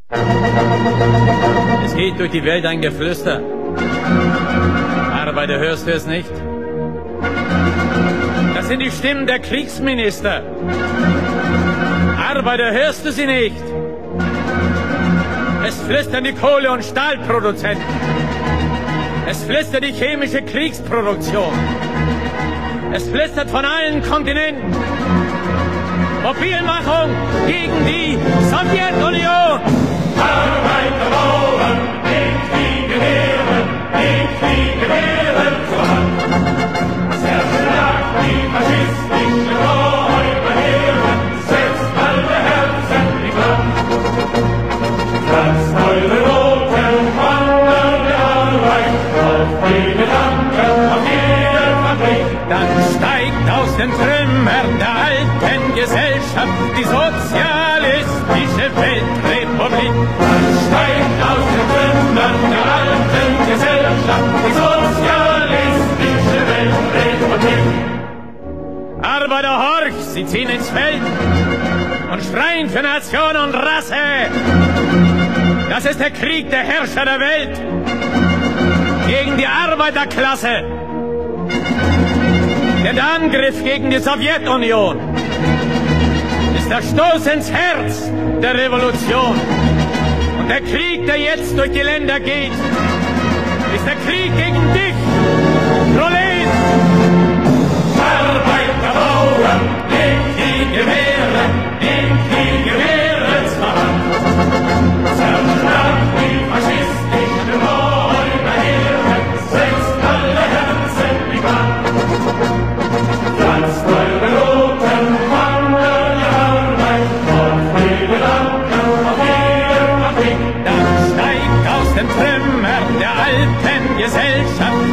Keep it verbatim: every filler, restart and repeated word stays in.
Es geht durch die Welt ein Geflüster. Arbeiter, hörst du es nicht? Das sind die Stimmen der Kriegsminister. Arbeiter, hörst du sie nicht? Es flüstern die Kohle- und Stahlproduzenten. Es flüstert die chemische Kriegsproduktion. Es flüstert von allen Kontinenten. Mobilmachung gegen die Sowjetunion. Arbeiter, Bauern, den Krieg gewähren, den Krieg gewähren zur Hand. Zerschlagt die faschistischen Räuberheere, setzt alle Herzen in Brand. Lasst eure roten Fahnen der Arbeit auf die Gedanken, auf jede Fabrik. Dann steigt aus den Trümmern der alten Gesellschaft die sozialistische Weltrepublik. Dann steigt aus den Trümmern der alten Gesellschaft die sozialistische Weltrepublik. Arbeiter, horch, sie ziehen ins Feld und schreien für Nation und Rasse. Das ist der Krieg der Herrscher der Welt gegen die Arbeiterklasse. Der Angriff gegen die Sowjetunion ist der Stoß ins Herz der Revolution. Und der Krieg, der jetzt durch die Länder geht, ist der Krieg gegen dich, Prolet! Arbeiter, Bauern, den Krieg gewähren, den Krieg gewähren zur Hand. Zerschlagt die faschistischen Räuberheere, setzt alle Herzen in Brand. Pflanzt eure roten Fahnen der Arbeit auf die Gedanken, auf jede Fabrik. Dann steigt aus den Trümmern der alten Gesellschaft